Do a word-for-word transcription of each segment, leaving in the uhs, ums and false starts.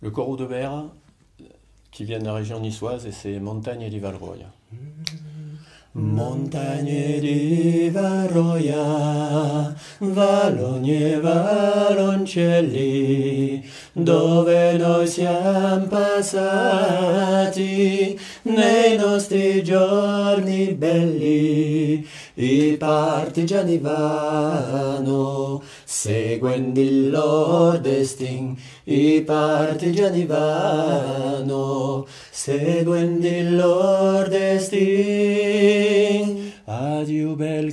le Corot de Berre, qui vient de la région niçoise, et c'est Montagne di Valroia. Montagne di Valroia, valloni e valloncelli, dove noi siamo passati nei nostri giorni belli. I partigiani vanno seguendo il loro destin, i partigiani vanno seguendo il loro destin. Addio bel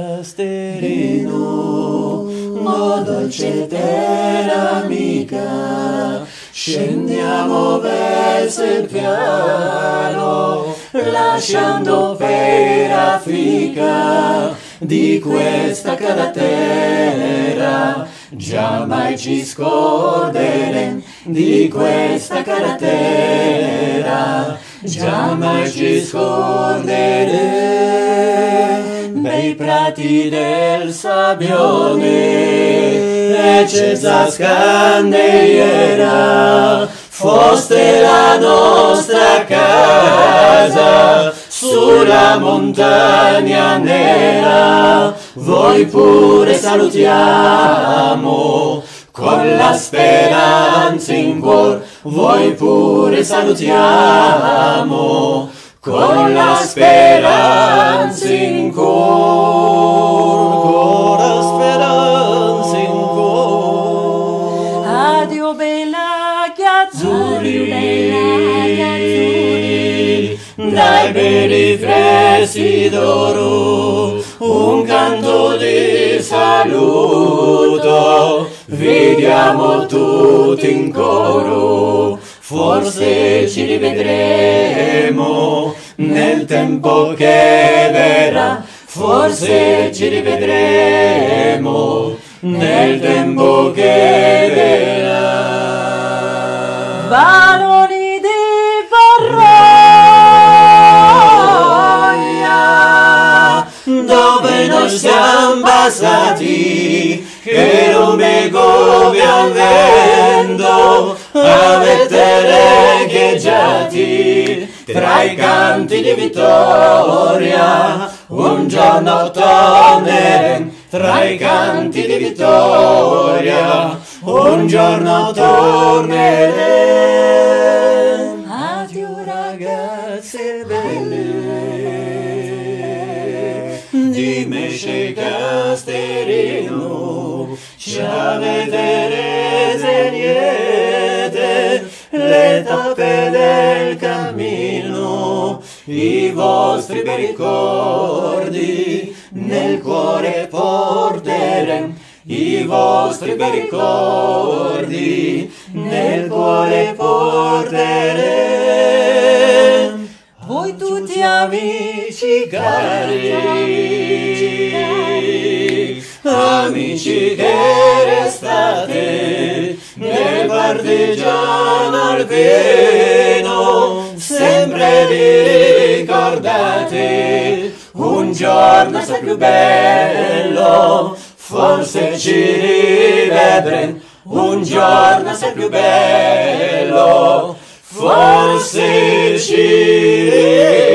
Casterino, no dolce terra amica, scendiamo verso il piano, lasciando per Africa di questa cara terra. Giammai ci scorderemo di questa cara terra, giammai ci scorderemo. Bei prati del Sabbione e Cesa Scandeiera, foste la nostra casa sulla montagna nera. Voi pure salutiamo con la speranza in cuor, voi pure salutiamo con la speranza in cuor, con la speranza in cuor. Addio bella Chiazzurri, dai belli freschi d'oro, un canto di saluto, vediamo tutti in coro. Forse ci rivedremo nel tempo che verrà, forse ci rivedremo nel tempo che verrà. Valloni di Valroia, dove noi siamo passati, che non mi govia il vento, avete regheggiati tra i canti di vittoria. Un giorno torneremo tra i canti di vittoria, un giorno torneremo. addio Ragazze belle di Mesce Casterino, ci avete niente le tappe del cammino, i vostri bei ricordi nel cuore porteremo, i vostri bei ricordi nel cuore porteremo. Voi tutti amici cari, amici che restate nel partigiano alpino, sempre vi ricordate, un giorno sarà più bello, forse ci rivedremo, un giorno sarà più bello, forse ci rivedremo.